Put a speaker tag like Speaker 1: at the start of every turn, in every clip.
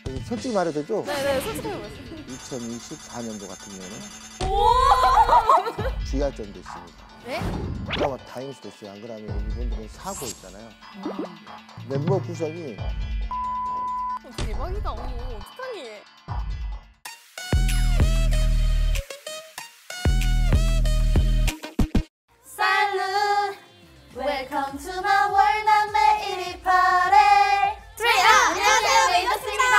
Speaker 1: 솔직히 말해도 되죠?
Speaker 2: 네네, 솔직하게 말씀.
Speaker 1: 2024년도 같은 경우는
Speaker 2: 오!
Speaker 1: 주의할 점도 있습니다.
Speaker 2: 네?
Speaker 1: 드라마 타임스 됐어요. 안 그러면 이분들은 사고 있잖아요. 멤버 구성이
Speaker 2: 대박이다. 어머, 어떡하니?
Speaker 3: Salute, welcome to my world. 난 매일이 party. 안녕하세요, 메이저스입니다.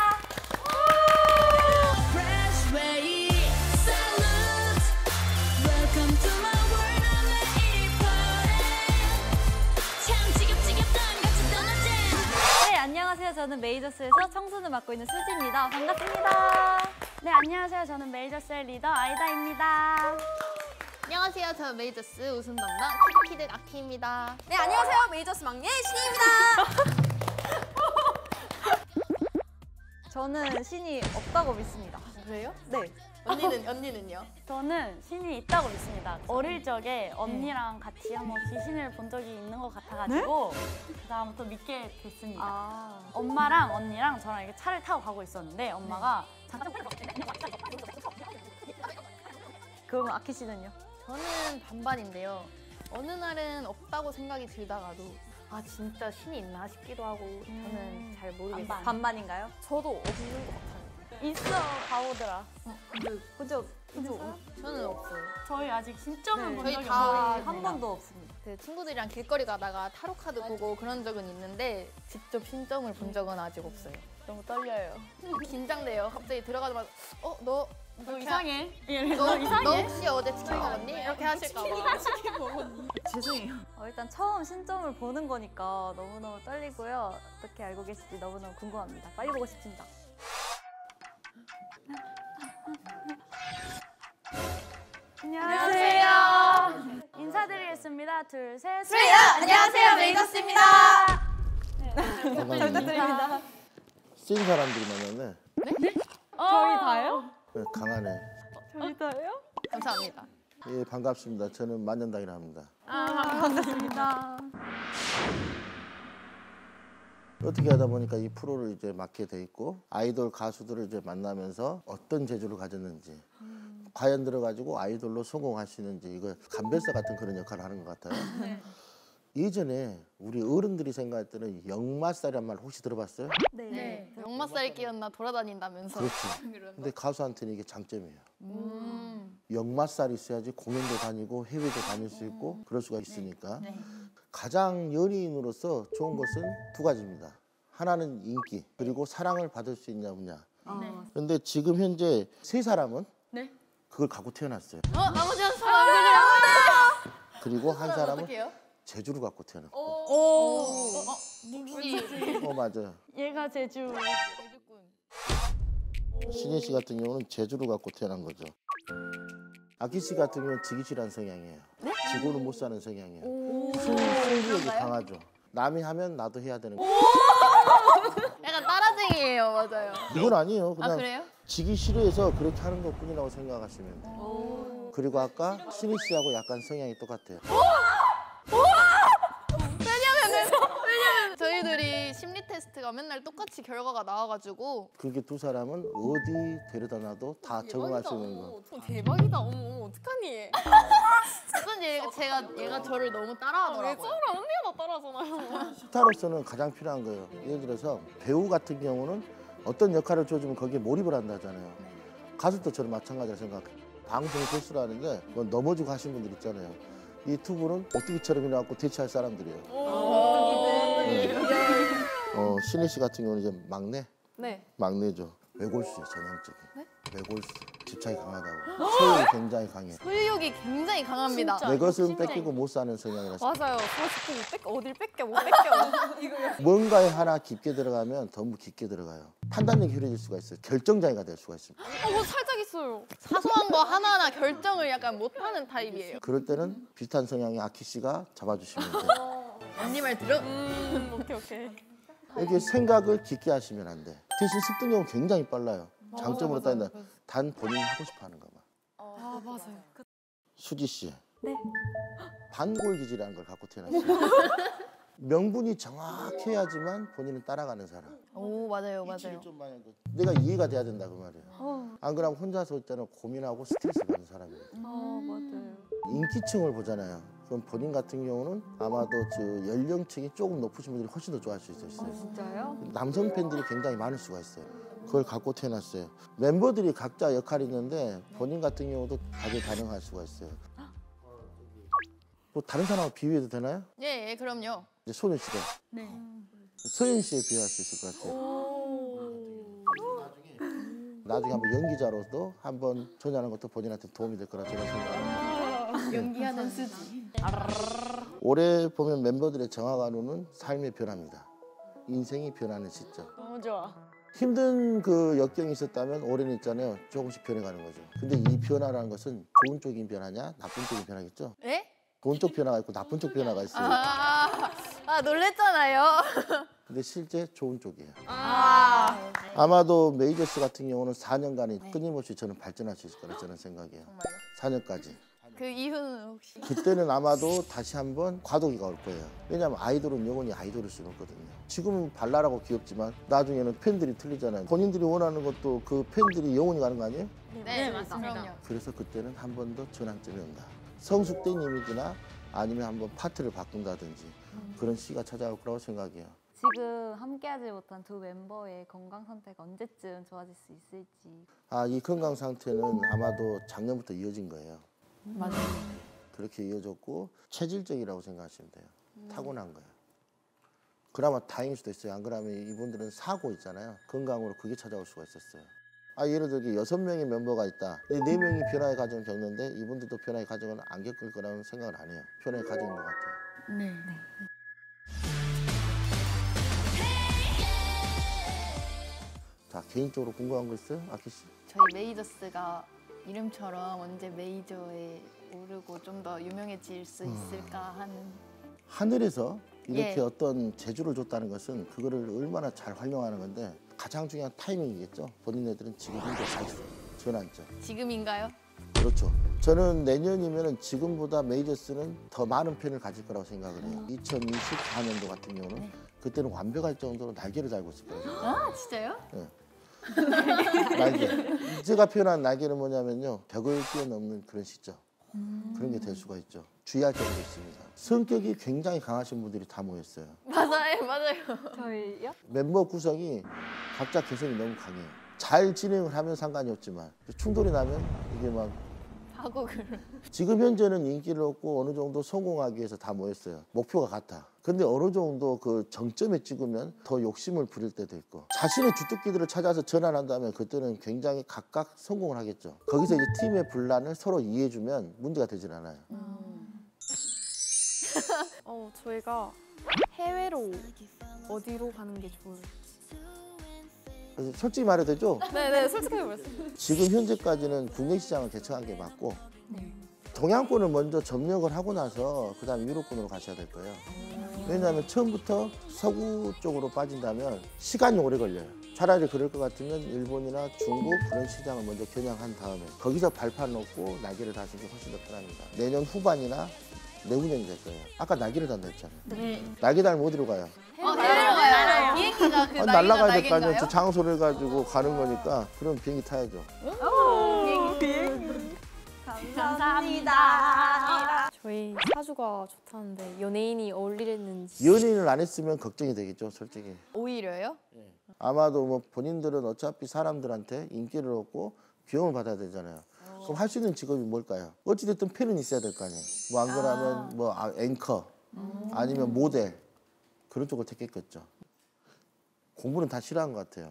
Speaker 4: Fresh way, salute. Welcome to my world. 난 매일이 party. 참 지겹지겹던 같이 떠나자.
Speaker 3: 네, 안녕하세요. 저는 메이저스에서 청순을 맡고 있는 수지입니다. 반갑습니다. 네, 안녕하세요. 저는 메이저스의 리더 아이다입니다.
Speaker 2: 안녕하세요. 저는 메이저스 웃음 담당 키드 아키입니다.
Speaker 3: 네, 안녕하세요. 메이저스 막내 신이입니다. 저는 신이 없다고 믿습니다.
Speaker 2: 그래요?
Speaker 3: 네.
Speaker 2: 언니는요?
Speaker 3: 저는 신이 있다고 믿습니다. 어릴 적에 언니랑 같이 한번 귀신을 본 적이 있는 것 같아가지고 그다음부터 믿게 됐습니다. 엄마랑 언니랑 저랑 이렇게 차를 타고 가고 있었는데 엄마가 잠깐 그러면 아키 씨는요?
Speaker 2: 저는 반반인데요. 어느 날은 없다고 생각이 들다가도 아 진짜 신이 있나 싶기도 하고 저는 잘 모르겠어요.
Speaker 3: 반반인가요?
Speaker 2: 저도 없는 것 같아요.
Speaker 3: 있어, 바보들아. 그죠?
Speaker 2: 저는 없어요.
Speaker 3: 저희 아직 신점을 본
Speaker 2: 저희
Speaker 3: 적이
Speaker 2: 다
Speaker 3: 없는데 한 번도 없습니다.
Speaker 2: 그 친구들이랑 길거리 가다가 타로 카드 보고 그런 적은 있는데 직접 신점을 본 적은 아직 없어요.
Speaker 3: 너무 떨려요.
Speaker 2: 긴장돼요. 갑자기 들어가자마자 너
Speaker 3: 이상해.
Speaker 2: 너 혹시 어제 치킨 먹었니? 이렇게 하실까 봐.
Speaker 3: 죄송해요. 일단 처음 신점을 보는 거니까 너무너무 떨리고요. 어떻게 알고 계실지 너무너무 궁금합니다. 빨리 보고 싶습니다. 안녕하세요. 인사드리겠습니다. 둘, 셋.
Speaker 2: 안녕하세요, 메이저스입니다.
Speaker 1: 부탁드립니다. 센 사람들이 많았네.
Speaker 3: 저희 다요?
Speaker 1: 네, 강하네.
Speaker 3: 저희 다요?
Speaker 2: 감사합니다.
Speaker 1: 예, 반갑습니다. 저는 만년당이라 합니다.
Speaker 3: 반갑습니다.
Speaker 1: 어떻게 하다 보니까 이 프로를 이제 맡게 돼 있고 아이돌 가수들을 이제 만나면서 어떤 재주를 가졌는지 과연 들어가지고 아이돌로 성공할 수 있는지 이거 감별사 같은 그런 역할을 하는 것 같아요. 예전에 우리 어른들이 생각할 때는 역마살이란 말 혹시 들어봤어요?
Speaker 3: 네.
Speaker 2: 역마살 끼었나 돌아다닌다면서.
Speaker 1: 그렇죠. 근데 가수한테는 이게 장점이에요. 역마살이 있어야지 공연도 다니고 해외도 다닐 수 있고 그럴 수가 있으니까 가장 연예인으로서 좋은 것은 두 가지입니다. 하나는 인기 그리고 사랑을 받을 수 있냐 없냐. 그런데 지금 현재 세 사람은 그걸 갖고 태어났어요.
Speaker 2: 나머지 한 사람
Speaker 1: 그리고 한 사람은
Speaker 2: 어떡해요?
Speaker 1: 재주를 갖고 태어났고.
Speaker 2: 누구지?
Speaker 1: 맞아요.
Speaker 3: 얘가 제주.
Speaker 1: 신혜 씨 같은 경우는 재주를 갖고 태어난 거죠. 아키 씨 같은 경우는 지기 싫어하는 성향이에요. 지고는 못 사는 성향이에요. 승부욕이 강하죠. 남이 하면 나도 해야 되는 거.
Speaker 2: 약간 따라쟁이에요, 맞아요.
Speaker 1: 그건 아니에요. 그냥
Speaker 2: 그래요?
Speaker 1: 지기 싫어해서 그렇게 하는 것뿐이라고 생각하시면 돼요. 그리고 아까 신희 씨하고 약간 성향이 똑같아요.
Speaker 2: 왜냐면 저희들이 심리 테스트가 맨날 똑같이 결과가 나와가지고
Speaker 1: 그렇게 두 사람은 어디 데려다 놔도 다 적응할 수 있는 거.
Speaker 2: 대박이다. 어머, 어떡하니? 어쩐지 얘가 저를 너무 따라하더라고요. 왜 저랑 언니가 나 따라하잖아요.
Speaker 1: 스타로서는 가장 필요한 거예요. 예를 들어서 배우 같은 경우는 어떤 역할을 줘주면 거기에 몰입을 한다잖아요. 가수도 저는 마찬가지라 생각해요. 방송 교수를 하는데 뭐 넘어지고 하신 분들 있잖아요. 이 두 분은 오뚜기처럼 일어나고 대체할 사람들이에요. 신혜 씨 같은 경우는 이제 막내?
Speaker 2: 네.
Speaker 1: 막내죠. 외골수예요, 전형적인. 외골수. 집착이 강하다고. 소유욕이 굉장히 강해.
Speaker 2: 소유욕이 굉장히 강합니다.
Speaker 1: 내 것은 뺏기고 못 사는 성향이라서.
Speaker 2: 맞아요. 어딜 뺏겨 못 뺏겨.
Speaker 1: 뭔가에 하나 깊게 들어가면 너무 깊게 들어가요. 판단력이 흐려질 수가 있어요. 결정장애가 될 수가 있습니다.
Speaker 2: 살짝 있어요. 사소한 거 하나하나 결정을 약간 못하는 타입이에요.
Speaker 1: 그럴 때는 비슷한 성향의 아키 씨가 잡아주시면 돼요.
Speaker 2: 언니 말 들어?
Speaker 3: 오케이.
Speaker 1: 이렇게 생각을 깊게 하시면 안 돼. 대신 습득력은 굉장히 빨라요. 장점으로 따진다. 단 본인이 하고 싶어 하는 것만.
Speaker 2: 맞아요.
Speaker 1: 수지 씨.
Speaker 3: 네.
Speaker 1: 반골 기질이라는 걸 갖고 태어났어요. 명분이 정확해야지만 본인은 따라가는 사람.
Speaker 2: 오 맞아요
Speaker 1: 이치를
Speaker 2: 맞아요.
Speaker 1: 좀 많이 하고 내가 이해가 돼야 된다 그 말이에요. 안 그러면 혼자서 올 때는 고민하고 스트레스 받는 사람이에요.
Speaker 3: 맞아요.
Speaker 1: 인기층을 보잖아요. 그럼 본인 같은 경우는 아마도 저 연령층이 조금 높으신 분들이 훨씬 더 좋아할 수 있어요.
Speaker 5: 진짜요?
Speaker 1: 남성 팬들이 굉장히 많을 수가 있어요. 그걸 갖고 태어났어요. 멤버들이 각자 역할이 있는데 본인 같은 경우도 다재다능할 수가 있어요. 뭐 다른 사람하고 비교해도 되나요?
Speaker 2: 예, 예 그럼요.
Speaker 1: 이제 소녀시대.
Speaker 3: 네.
Speaker 1: 서현 씨에 비교할 수 있을 것 같아요. 나중에 한번 연기자로도 한번 전하는 것도 본인한테 도움이 될 거라 저는 생각합니다.
Speaker 2: 연기하는 수지.
Speaker 1: 올해 보면 멤버들의 정화관우는 삶의 변화입니다. 인생이 변하는 시점.
Speaker 3: 너무 좋아.
Speaker 1: 힘든 그 역경이 있었다면 올해는 있잖아요. 조금씩 변해가는 거죠. 근데 이 변화라는 것은 좋은 쪽인 변화냐 나쁜 쪽인 변화겠죠?
Speaker 2: 예?
Speaker 1: 좋은 쪽 변화가 있고 나쁜 쪽 변화가 있어요.
Speaker 2: 놀랬잖아요.
Speaker 1: 근데 실제 좋은 쪽이에요.
Speaker 2: 아
Speaker 1: 아마도 메이저스 같은 경우는 4년간이 끊임없이 저는 발전할 수 있을 거라 저는 생각해요.
Speaker 2: 정말요?
Speaker 1: 4년까지.
Speaker 2: 그 이유는 혹시?
Speaker 1: 그때는 아마도 다시 한번 과도기가 올 거예요. 왜냐하면 아이돌은 영원히 아이돌일 수는 없거든요. 지금은 발랄하고 귀엽지만 나중에는 팬들이 틀리잖아요. 본인들이 원하는 것도 그 팬들이 영원히 가는 거 아니에요?
Speaker 2: 네 맞습니다. 그럼요.
Speaker 1: 그래서 그때는 한 번 더 전환점이 온다. 성숙된 이미지나 아니면 한번 파트를 바꾼다든지 그런 시기가 찾아올 거라고 생각해요.
Speaker 5: 지금 함께하지 못한 두 멤버의 건강 상태가 언제쯤 좋아질 수 있을지.
Speaker 1: 이 건강 상태는 아마도 작년부터 이어진 거예요.
Speaker 2: 맞아요.
Speaker 1: 그렇게 이어졌고 체질적이라고 생각하시면 돼요. 타고난 거예요. 그나마 다행일 수도 있어요. 안 그러면 이분들은 사고 있잖아요. 건강으로 그게 찾아올 수가 있었어요. 예를 들어 6명의 멤버가 있다. 4명이 변화의 과정을 겪는데 이분들도 변화의 과정을 안 겪을 거라는 생각을 안 해요. 변화의 과정인 것 같아요.
Speaker 2: 네.
Speaker 1: 자, 개인적으로 궁금한 거 있어요? 아키 씨?
Speaker 2: 저희 메이저스가 이름처럼 언제 메이저에 오르고 좀 더 유명해질 수 있을까 하는.
Speaker 1: 하늘에서 이렇게
Speaker 2: 예.
Speaker 1: 어떤 재주를 줬다는 것은 그거를 얼마나 잘 활용하는 건데 가장 중요한 타이밍이겠죠. 본인네들은 지금 현재 전환점.
Speaker 2: 지금인가요?
Speaker 1: 그렇죠. 저는 내년이면 지금보다 메이저스는 더 많은 팬을 가질 거라고 생각을 해요. 2024년도 같은 경우는 그때는 완벽할 정도로 날개를 달고 있을 거예요.
Speaker 2: 아 진짜요?
Speaker 1: 날개. 제가 표현한 날개는 뭐냐면요. 벽을 뛰어넘는 그런 시점. 그런 게 될 수가 있죠. 주의할 점도 있습니다. 성격이 굉장히 강하신 분들이 다 모였어요.
Speaker 2: 맞아요.
Speaker 5: 저희요?
Speaker 1: 멤버 구성이 각자 개성이 너무 강해요. 잘 진행을 하면 상관이 없지만 충돌이 나면 이게 막
Speaker 2: 하고 그런.
Speaker 1: 지금 현재는 인기를 얻고 어느 정도 성공하기 위해서 다 모였어요. 목표가 같아. 근데 어느 정도 그 정점에 찍으면 더 욕심을 부릴 때도 있고 자신의 주특기들을 찾아서 전환한다면 그때는 굉장히 각각 성공을 하겠죠. 거기서 이제 팀의 분란을 서로 이해해주면 문제가 되질 않아요.
Speaker 6: 저희가 해외로 어디로 가는 게 좋을지.
Speaker 1: 그래서 솔직히 말해도 되죠?
Speaker 6: 네네, 솔직하게 말씀.
Speaker 1: 지금 현재까지는 국내 시장을 개척한 게 맞고 동양권을 먼저 점령을 하고 나서 그 다음에 유럽권으로 가셔야 될 거예요. 왜냐하면 처음부터 서구 쪽으로 빠진다면 시간이 오래 걸려요. 차라리 그럴 것 같으면 일본이나 중국 그런 시장을 먼저 겨냥한 다음에 거기서 발판 놓고 날개를 다시는 게 훨씬 더 편합니다. 내년 후반이나 내후년이 될 거예요. 아까 날개를 단다 했잖아요.
Speaker 2: 네.
Speaker 1: 날개 달면 어디로 가요?
Speaker 2: 내려가요. 비행기가 그
Speaker 1: 날아가야 될 거 아니에요.
Speaker 2: 날개인가요?
Speaker 1: 저 장소를 가지고 가는 거니까 그럼 비행기 타야죠.
Speaker 3: 감사합니다.
Speaker 6: 저희 사주가 좋다는데 연예인이 어울리는지.
Speaker 1: 연예인을 안 했으면 걱정이 되겠죠, 솔직히.
Speaker 2: 오히려요?
Speaker 1: 아마도 뭐 본인들은 어차피 사람들한테 인기를 얻고 비용을 받아야 되잖아요. 그럼 할 수 있는 직업이 뭘까요? 어찌됐든 팬은 있어야 될 거 아니에요. 뭐 안 그러면 뭐 앵커 아니면 모델 그런 쪽을 택했겠죠. 공부는 다 싫어한 것 같아요.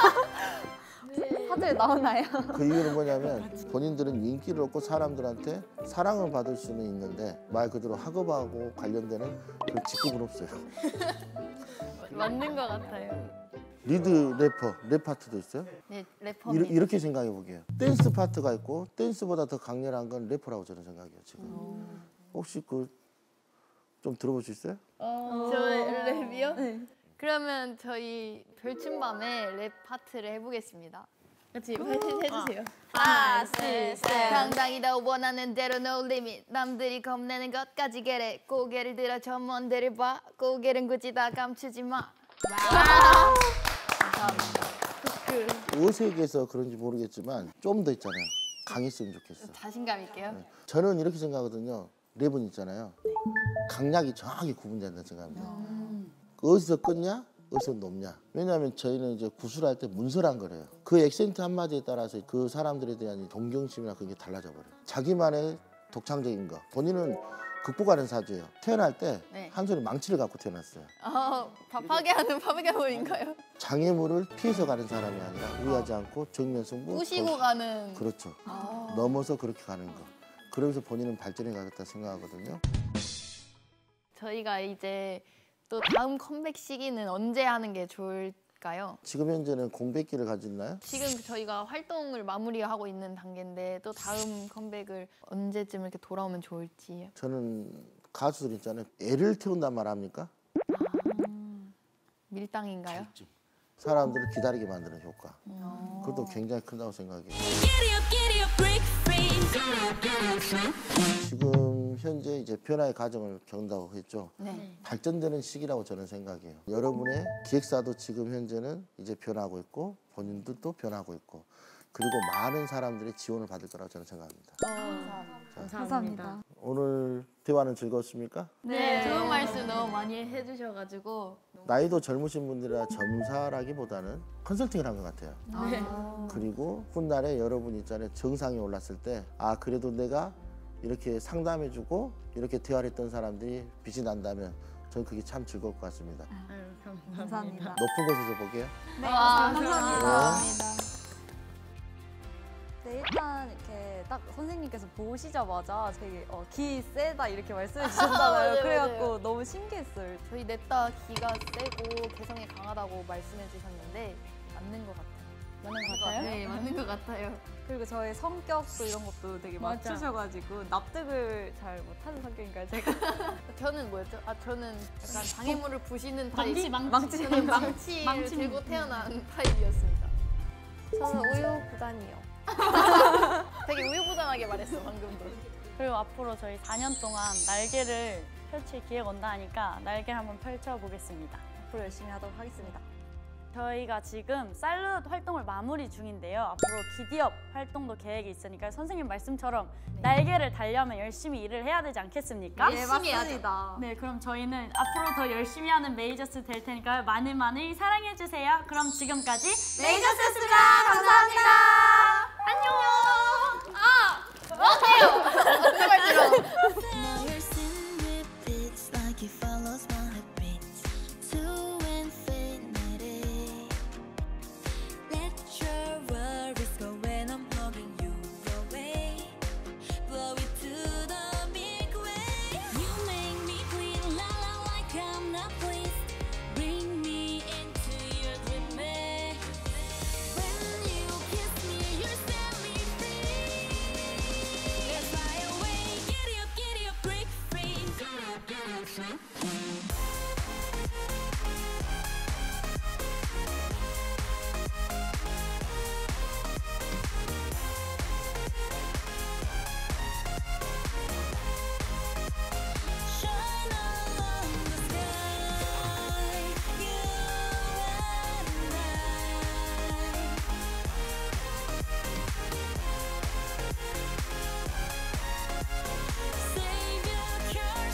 Speaker 5: 사주에 나오나요?
Speaker 1: 그 이유는 뭐냐면 본인들은 인기를 얻고 사람들한테 사랑을 받을 수는 있는데 말 그대로 학업하고 관련되는 그런 직급은 없어요.
Speaker 2: 맞는 것 같아요.
Speaker 1: 리드 래퍼, 랩 파트도 있어요?
Speaker 2: 네, 래퍼입니다.
Speaker 1: 이렇게 생각해 보게요. 댄스 파트가 있고 댄스보다 더 강렬한 건 래퍼라고 저는 생각해요. 지금 혹시 그 좀 들어볼 수 있어요?
Speaker 2: 저의 랩이요? 네. 그러면 저희 별침밤에 랩 파트를 해보겠습니다. 같이 해주세요.
Speaker 3: 하나, 둘, 셋.
Speaker 2: 당당히 다 원하는 대로 no limit. 남들이 겁내는 것까지 게래. 고개를 들어 저 먼 데를 봐. 고개는 굳이 다 감추지 마.
Speaker 1: 어색해서 그런지 모르겠지만 좀 더 있잖아요. 강했으면 좋겠어.
Speaker 2: 자신감 있게요.
Speaker 1: 저는 이렇게 생각하거든요. 랩은 있잖아요. 강약이 정확히 구분된다고 생각합니다. 어디서 끊냐? 어디서 높냐? 왜냐하면 저희는 이제 구술할 때 문설한 거래요. 그 액센트 한마디에 따라서 그 사람들에 대한 동경심이나 그게 달라져 버려요. 자기만의 독창적인 거. 본인은 극복하는 사주예요. 태어날 때 한 손에 망치를 갖고 태어났어요.
Speaker 2: 파괴하는
Speaker 1: 장애물을 피해서 가는 사람이 아니라 우회하지 않고 정면 승부.
Speaker 2: 부시고 가는.
Speaker 1: 그렇죠. 넘어서 그렇게 가는 거. 그러면서 본인은 발전해 가겠다 생각하거든요.
Speaker 2: 저희가 이제 또 다음 컴백 시기는 언제 하는 게 좋을까요?
Speaker 1: 지금 현재는 공백기를 가졌나요?
Speaker 2: 지금 저희가 활동을 마무리하고 있는 단계인데 또 다음 컴백을 언제쯤 이렇게 돌아오면 좋을지.
Speaker 1: 저는 가수들 있잖아요. 애를 태운단 말 합니까?
Speaker 2: 밀당인가요?
Speaker 1: 사람들을 기다리게 만드는 효과. 그것도 굉장히 크다고 생각해요.
Speaker 4: Giddy up, giddy up, break free. Giddy up, giddy up, free.
Speaker 1: 지금 현재 이제 변화의 과정을 겪는다고 했죠.
Speaker 2: 네.
Speaker 1: 발전되는 시기라고 저는 생각해요. 여러분의 기획사도 지금 현재는 이제 변하고 있고 본인들도 변하고 있고 그리고 많은 사람들의 지원을 받을 거라고 저는 생각합니다.
Speaker 5: 감사합니다.
Speaker 1: 오늘 대화는 즐거웠습니까?
Speaker 2: 네, 좋은 말씀 너무 많이 해주셔가지고
Speaker 1: 나이도 젊으신 분들이라 점사라기보다는 컨설팅을 한 것 같아요. 그리고 훗날에 여러분 있잖아요. 정상에 올랐을 때 아 그래도 내가 이렇게 상담해주고 이렇게 대화를 했던 사람들이 빛이 난다면 저는 그게 참 즐거울 것 같습니다.
Speaker 5: 감사합니다.
Speaker 1: 높은 곳에서 보게요.
Speaker 5: 네,
Speaker 1: 감사합니다.
Speaker 5: 네, 일단 이렇게 딱 선생님께서 보시자마자 되게 기 세다 이렇게 말씀해 주셨잖아요.
Speaker 2: 맞아요,
Speaker 5: 그래갖고
Speaker 2: 맞아요.
Speaker 5: 너무 신기했어요.
Speaker 2: 저희 넷다 기가 세고 개성이 강하다고 말씀해 주셨는데 맞는 것 같아요.
Speaker 3: 맞는 것 같아요?
Speaker 2: 네, 맞는 것 같아요.
Speaker 5: 그리고 저의 성격도 이런 것도 되게
Speaker 3: 맞아.
Speaker 5: 맞추셔가지고 납득을 잘 못하는 성격인가요, 제가?
Speaker 2: 저는 뭐였죠? 저는 약간 장애물을 부시는 타입.
Speaker 3: 망치.
Speaker 2: 저는 망치를
Speaker 3: 망치.
Speaker 2: 들고 태어난 타입이었습니다.
Speaker 6: 저는 우유부단이요.
Speaker 2: 되게 우유부단하게 말했어 방금도.
Speaker 3: 그리고 앞으로 저희 4년 동안 날개를 펼칠 기회가 온다 하니까 날개를 한번 펼쳐보겠습니다.
Speaker 5: 앞으로 열심히 하도록 하겠습니다.
Speaker 3: 저희가 지금 살룻 활동을 마무리 중인데요. 앞으로 기디업 활동도 계획이 있으니까 선생님 말씀처럼 날개를 달려면 열심히 일을 해야 되지 않겠습니까?
Speaker 2: 열심히 하죠.
Speaker 3: 네, 그럼 저희는 앞으로 더 열심히 하는 메이저스 될 테니까요. 많이 많이 사랑해주세요. 그럼 지금까지
Speaker 2: 메이저스였습니다. 감사합니다. 안녕. 어때요? 어떻게 말지로.